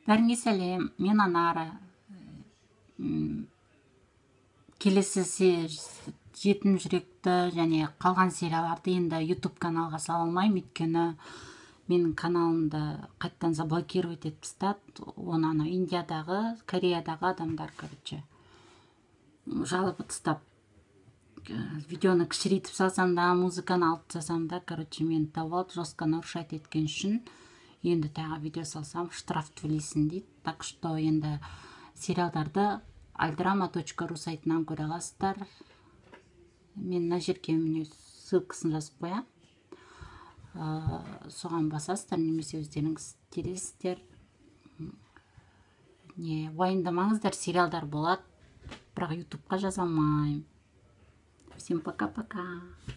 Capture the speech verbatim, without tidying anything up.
Бәріңе сәлем, мен Анара. Келесі жетім жүректі және қалған серияларды енді YouTube каналға сала алмаймын, өйткені менің каналымды қайттан заблокировать етіп тастады. Оны ана Индиядағы, Кореядағы адамдар, короче, жалып тастап, видеоны кішірейтіп салсам да, музыканы алып тастасам да, короче, мені тауып алып, жестко нарушать еткен үшін енді тағы видео салсам штраф төлейсің дейді. Так что енді сериалдарды альдрама точка ру сайтынан көре аласыздар. Мен мына жерге міне ссылкасын жазып қоямын. Соған басасыздар, немесе өздеріңіз тересіздер. Не, уайымдамаңыздар, сериалдар болады, бірақ ютубқа жаза алмаймын. Всем пока-пока.